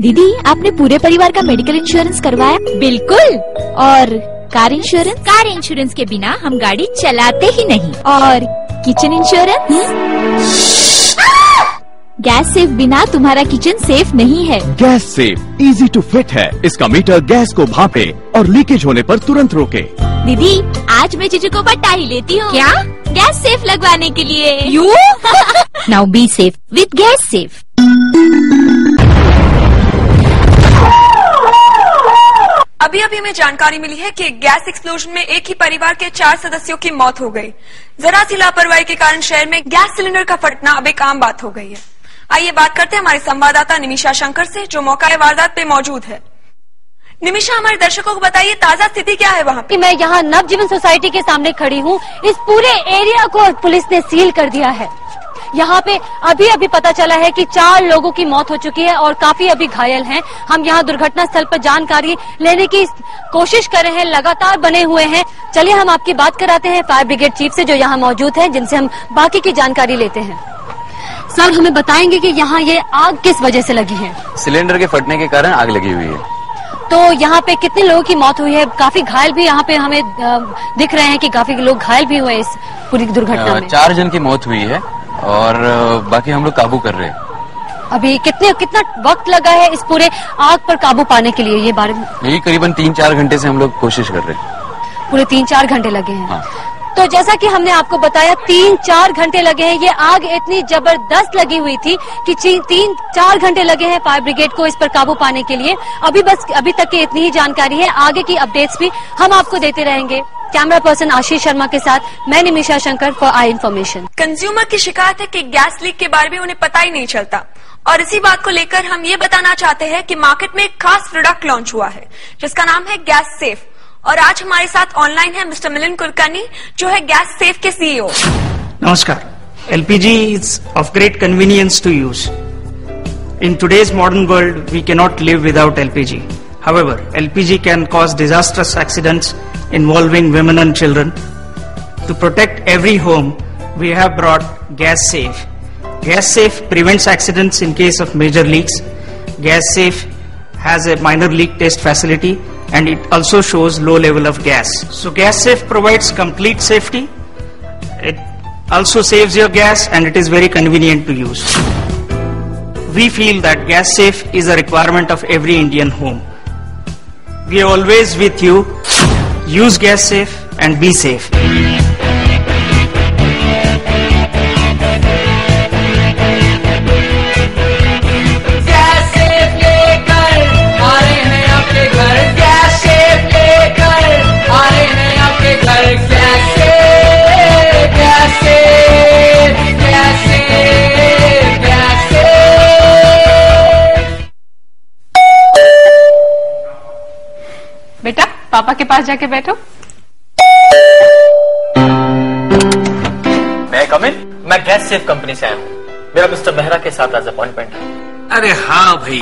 दीदी, आपने पूरे परिवार का मेडिकल इंश्योरेंस करवाया? बिल्कुल। और कार इंश्योरेंस? कार इंश्योरेंस के बिना हम गाड़ी चलाते ही नहीं। और किचन इंश्योरेंस? गैस सेफ बिना तुम्हारा किचन सेफ नहीं है। Gas safe easy to fit है। इसका मीटर गैस को भापे और लीकेज होने पर तुरंत रोके। दीदी, आज मैं जीजू को बता ही लेती हूँ। क्या? गैस सेफ लगवाने के लिए। You now be safe with gas safe. अभी अभी हमें जानकारी मिली है कि गैस एक्सप्लोजन में एक ही परिवार के 4 सदस्यों की मौत हो गई। जरा सी लापरवाही के कारण शहर में गैस सिलेंडर का फटना अब एक आम बात हो गई है। आइए बात करते हैं हमारे संवाददाता निमिषा शंकर से, जो मौका वारदात पे मौजूद है। निमिषा, हमारे दर्शकों को बताइए ताजा स्थिति क्या है वहाँ पे? मैं यहाँ नवजीवन सोसाइटी के सामने खड़ी हूँ। इस पूरे एरिया को पुलिस ने सील कर दिया है। यहाँ पे अभी अभी पता चला है कि 4 लोगों की मौत हो चुकी है और काफी अभी घायल हैं। हम यहाँ दुर्घटना स्थल पर जानकारी लेने की कोशिश कर रहे हैं, लगातार बने हुए हैं। चलिए हम आपकी बात कराते हैं फायर ब्रिगेड चीफ से, जो यहाँ मौजूद है, जिनसे हम बाकी की जानकारी लेते हैं। सर, हमें बताएंगे कि यहाँ ये आग किस वजह से लगी है? सिलेंडर के फटने के कारण आग लगी हुई है। तो यहाँ पे कितने लोगों की मौत हुई है? काफी घायल भी यहाँ पे हमें दिख रहे हैं कि काफी लोग घायल भी हुए इस पूरी दुर्घटना में। 4 जन की मौत हुई है और बाकी हम लोग काबू कर रहे हैं। अभी कितना वक्त लगा है इस पूरे आग पर काबू पाने के लिए? ये बारे में यही करीबन 3-4 घंटे से हम लोग कोशिश कर रहे हैं। पूरे 3-4 घंटे लगे हैं। हाँ। तो जैसा कि हमने आपको बताया 3-4 घंटे लगे हैं। ये आग इतनी जबरदस्त लगी हुई थी कि 3-4 घंटे लगे हैं फायर ब्रिगेड को इस पर काबू पाने के लिए। अभी तक की इतनी ही जानकारी है। आगे की अपडेट्स भी हम आपको देते रहेंगे। कैमरा पर्सन आशीष शर्मा के साथ मैं Nimisha Shankar for I information. Consumer की शिकायत है कि गैस लीक के बारे में उन्हें पता ही नहीं चलता, और इसी बात को लेकर हम ये बताना चाहते हैं कि मार्केट में एक खास प्रोडक्ट लॉन्च हुआ है जिसका नाम है गैस सेफ। और आज हमारे साथ ऑनलाइन है मिस्टर मिलिंद कुलकर्णी, जो है गैस सेफ के CEO. Namaskar. LPG is of great convenience to use. In today's modern world, we cannot live without LPG. However, LPG can cause disastrous accidents involving women and children. To protect every home, we have brought Gas Safe. Gas Safe prevents accidents in case of major leaks. Gas Safe has a minor leak test facility, and it also shows low level of gas. So Gas Safe provides complete safety. It also saves your gas and it is very convenient to use. We feel that Gas Safe is a requirement of every Indian home. We are always with you. Use Gas Safe and be safe. बेटा, पापा के पास जाके बैठो। मैं कम इन? मैं gas safe company से आया हूँ। मेरा मिस्टर मेहरा के साथ आज अपॉइंटमेंट है। अरे हाँ भाई,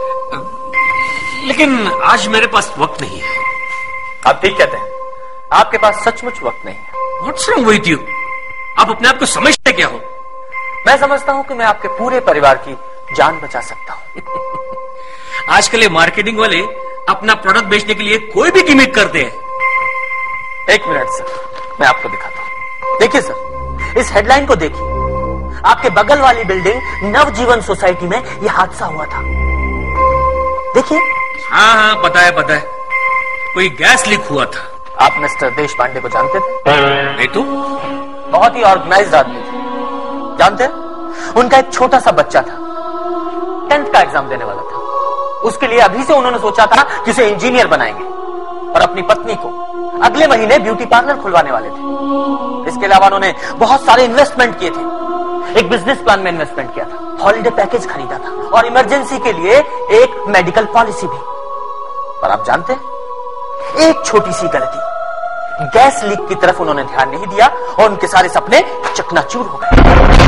लेकिन आज मेरे पास वक्त नहीं है। आप ठीक कहते हैं, आपके पास सचमुच वक्त नहीं है। What's wrong with you? आप अपने आप को समझते क्या हो? मैं समझता हूँ कि मैं आपके पूरे परिवार की जान बचा सकता हूँ। आजकल ये मार्केटिंग वाले अपना प्रोडक्ट बेचने के लिए कोई भी गिमिक करते हैं। 1 मिनट सर, मैं आपको दिखाता हूँ। देखिए सर, इस हेडलाइन को देखिए। आपके बगल वाली बिल्डिंग नवजीवन सोसाइटी में यह हादसा हुआ था। देखिए। हाँ हाँ, पता है। कोई गैस लीक हुआ था। आप मिस्टर देश पांडे को जानते थे? नहीं तो? बहुत ही ऑर्गेनाइज्ड आदमी थे। जानते हैं, उनका एक छोटा सा बच्चा था, 10th का एग्जाम देने वाला था। उसके लिए अभी से उन्होंने सोचा था कि उसे इंजीनियर बनाएंगे, और अपनी पत्नी को अगले महीने ब्यूटी पार्लर खुलवाने वाले थे। इसके अलावा उन्होंने बहुत सारे इन्वेस्टमेंट किए थे। एक बिजनेस प्लान में इन्वेस्टमेंट किया था, हॉलिडे पैकेज खरीदा था, और इमरजेंसी के लिए एक मेडिकल पॉलिसी भी। पर आप जानते हैं, एक छोटी सी गलती, गैस लीक की तरफ उन्होंने ध्यान नहीं दिया और उनके सारे सपने चकनाचूर हो गए।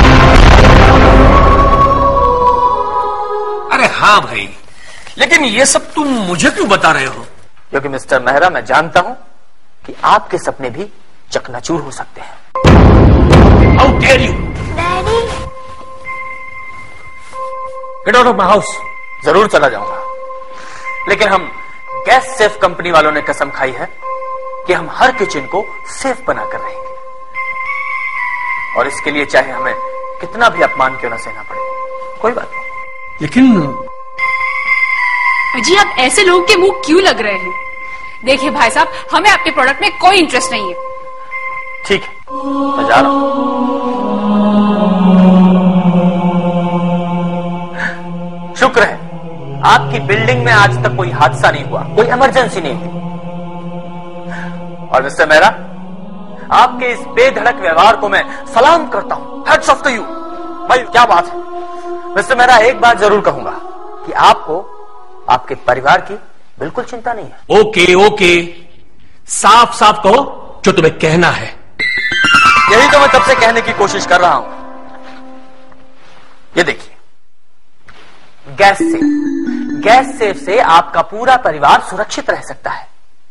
अरे हाँ भाई, लेकिन ये सब तुम मुझे क्यों बता रहे हो? क्योंकि मिस्टर मेहरा, मैं जानता हूं कि आपके सपने भी चकनाचूर हो सकते हैं। How dare you? Daddy, Get out of my house. जरूर चला जाऊंगा। लेकिन हम गैस सेफ कंपनी वालों ने कसम खाई है कि हम हर किचन को सेफ बनाकर रहेंगे, और इसके लिए चाहे हमें कितना भी अपमान क्यों ना सहना पड़े, कोई बात नहीं। लेकिन जी आप ऐसे लोगों के मुंह क्यों लग रहे हैं? देखिए भाई साहब, हमें आपके प्रोडक्ट में कोई इंटरेस्ट नहीं है। ठीक है, मैं जा रहा हूं। शुक्र है आपकी बिल्डिंग में आज तक कोई हादसा नहीं हुआ, कोई इमरजेंसी नहीं हुई। और मिस्टर मेहरा, आपके इस बेधड़क व्यवहार को मैं सलाम करता हूं। Hats off to you. भाई क्या बात है मिस्टर मेहरा, एक बात जरूर कहूंगा कि आपको आपके परिवार की बिल्कुल चिंता नहीं है। ओके ओके, साफ साफ कहो जो तुम्हें कहना है। यही तो मैं तब से कहने की कोशिश कर रहा हूं। ये देखिए, गैस सेफ से आपका पूरा परिवार सुरक्षित रह सकता है।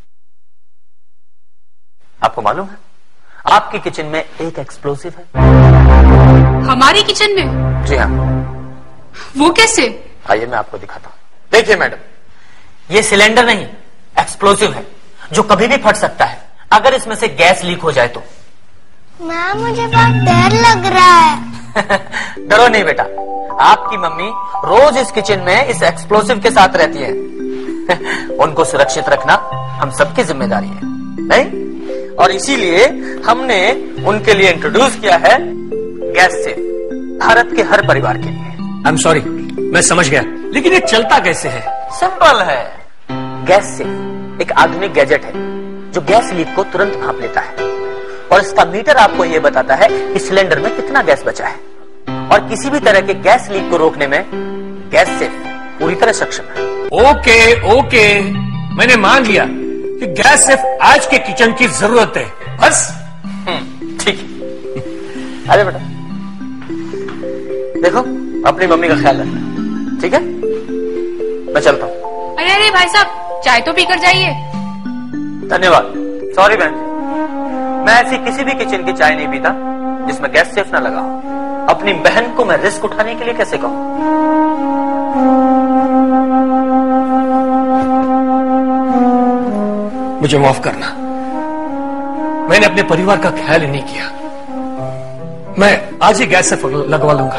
आपको मालूम है आपकी किचन में एक एक्सप्लोसिव है। हमारी किचन में? जी हाँ। वो कैसे? आइए मैं आपको दिखाता हूं। देखिए मैडम, ये सिलेंडर नहीं, एक्सप्लोसिव है जो कभी भी फट सकता है अगर इसमें से गैस लीक हो जाए तो। मैम मुझे बहुत डर लग रहा है। डरो नहीं बेटा, आपकी मम्मी रोज इस किचन में इस एक्सप्लोसिव के साथ रहती है। उनको सुरक्षित रखना हम सबकी जिम्मेदारी है, नहीं? और इसीलिए हमने उनके लिए इंट्रोड्यूस किया है गैस सेफ, भारत के हर परिवार के लिए। आई एम सॉरी, मैं समझ गया, लेकिन ये चलता कैसे है? सिंपल है। गैस सेफ एक आधुनिक गैजेट है जो गैस लीक को तुरंत भांप लेता है, और इसका मीटर आपको यह बताता है कि सिलेंडर में कितना गैस बचा है, और किसी भी तरह के गैस लीक को रोकने में गैस सेफ पूरी तरह सक्षम है। ओके ओके, मैंने मान लिया कि गैस सेफ आज के किचन की जरूरत है, बस। ठीक है। अरे बेटा देखो, अपनी मम्मी का ख्याल रखना, ठीक है? मैं चलता हूं। अरे अरे भाई साहब, चाय तो पीकर जाइए। धन्यवाद। सॉरी बहन जी, मैं ऐसी किसी भी किचन की चाय नहीं पीता जिसमें गैस सेफ ना लगा हो। अपनी बहन को मैं रिस्क उठाने के लिए कैसे कहूं? मुझे माफ करना, मैंने अपने परिवार का ख्याल ही नहीं किया। मैं आज ही गैस सेफ लगवा लूंगा।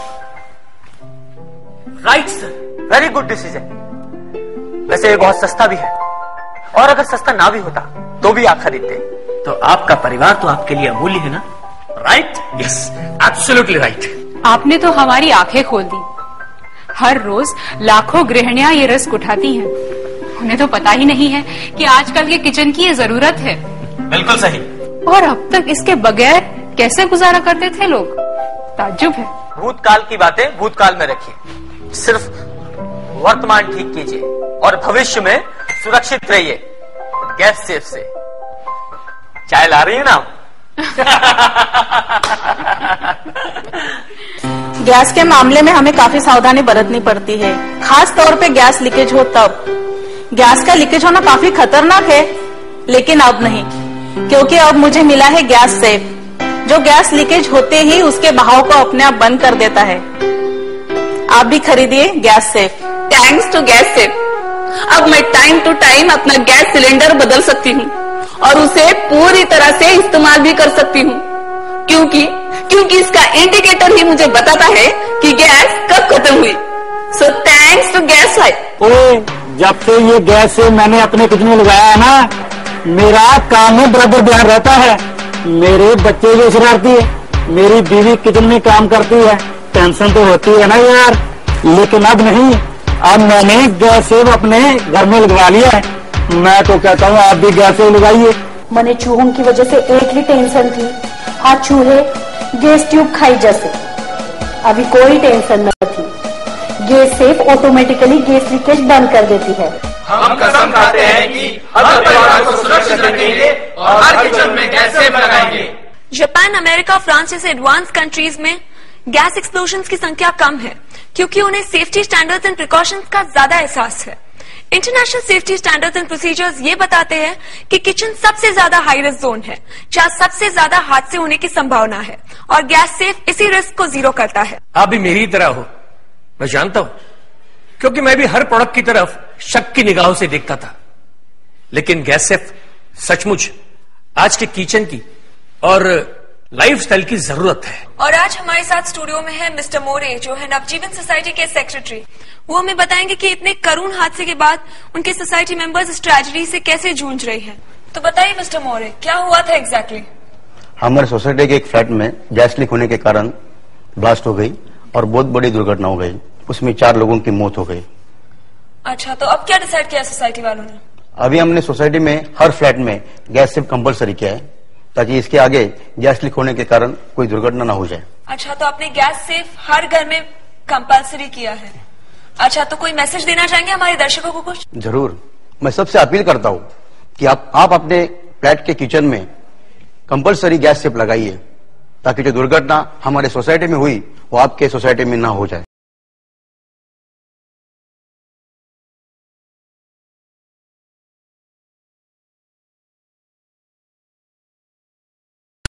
Right sir, very good decision. वैसे ये बहुत सस्ता भी है, और अगर सस्ता ना भी होता तो भी आप खरीदते, तो आपका परिवार तो आपके लिए अमूल्य है ना? राइट? Yes, absolutely right. आपने तो हमारी आंखें खोल दी। हर रोज लाखों गृहिणियां ये रिस्क उठाती हैं। उन्हें तो पता ही नहीं है कि आजकल के किचन की ये जरूरत है। बिल्कुल सही। और अब तक इसके बगैर कैसे गुजारा करते थे लोग? ताज्जुब है। भूतकाल की बातें भूतकाल में रखिए, सिर्फ वर्तमान ठीक कीजिए और भविष्य में सुरक्षित रहिए गैस सेफ से। चाय ला रही है ना? गैस के मामले में हमें काफी सावधानी बरतनी पड़ती है, खास तौर पे गैस लीकेज हो तब। गैस का लीकेज होना काफी खतरनाक है, लेकिन अब नहीं, क्योंकि अब मुझे मिला है गैस सेफ, जो गैस लीकेज होते ही उसके बहाव को अपने आप बंद कर देता है। आप भी खरीदिए gas safe. Thanks to gas safe अब मैं टाइम टू टाइम अपना गैस सिलेंडर बदल सकती हूँ और उसे पूरी तरह से इस्तेमाल भी कर सकती हूँ, क्योंकि इसका इंडिकेटर ही मुझे बताता है कि गैस कब खत्म हुई। So thanks to gas life. जब से ये गैस से मैंने अपने किचन में लगाया है ना, मेरा काम में बराबर ध्यान रहता है। मेरे बच्चे भी शरारती है, मेरी बीवी किचन में काम करती है, टेंशन तो होती है ना यार। लेकिन अब नहीं, अब मैंने गैस सेव अपने घर में लगवा लिया है। मैं तो कहता हूँ आप भी गैस सेव लगाइए। मैंने चूहों की वजह से एक ही टेंशन थी, आज चूहे गैस ट्यूब खाई जैसे। अभी कोई टेंशन न थी, gas safe automatically gas leakage बंद कर देती है। हम कसम खाते हैं कि हर परिवार को सुरक्षित रखेंगे और हर किचन में गैस सेफ लगाएंगे। जापान, अमेरिका, फ्रांस जैसे एडवांस कंट्रीज में गैस एक्सप्लोजन्स की संख्या कम है, क्योंकि उन्हें सेफ्टी स्टैंडर्ड्स एंड प्रिकॉशंस का ज्यादा एहसास है। International safety standards and procedures ये बताते हैं कि किचन सबसे ज्यादा हाई रिस्क जोन है, जहां सबसे ज्यादा हादसे होने की संभावना है, और गैस सेफ इसी रिस्क को जीरो करता है। आप भी मेरी तरह हो, मैं जानता हूं क्योंकि मैं भी हर प्रोडक्ट की तरफ शक की निगाहों से देखता था। लेकिन गैस सेफ सचमुच आज के किचन की और लाइफस्टाइल की जरूरत है। और आज हमारे साथ स्टूडियो में है मिस्टर मोरे, जो है नवजीवन सोसाइटी के सेक्रेटरी। वो हमें बताएंगे कि इतने करुण हादसे के बाद उनके सोसाइटी मेंबर्स इस ट्रेजेडी से कैसे जूझ रही हैं। तो बताइए मिस्टर मोरे, क्या हुआ था एग्जैक्टली? हमारे सोसाइटी के एक फ्लैट में गैस लीक होने के कारण ब्लास्ट हो गई और बहुत बड़ी दुर्घटना हो गई। उसमें 4 लोगों की मौत हो गई। अच्छा, तो अब क्या डिसाइड किया सोसाइटी वालों ने? अभी हमने सोसाइटी में हर फ्लैट में गैस सेफ कंपलसरी किया है, ताकि इसके आगे गैस लीक होने के कारण कोई दुर्घटना ना हो जाए। अच्छा, तो आपने गैस सेफ हर घर में कंपलसरी किया है। अच्छा, तो कोई मैसेज देना चाहेंगे हमारे दर्शकों को कुछ? जरूर, मैं सबसे अपील करता हूँ कि आप अपने फ्लैट के किचन में कंपलसरी गैस सेफ लगाइए, ताकि जो दुर्घटना हमारे सोसाइटी में हुई वो आपके सोसाइटी में ना हो जाए।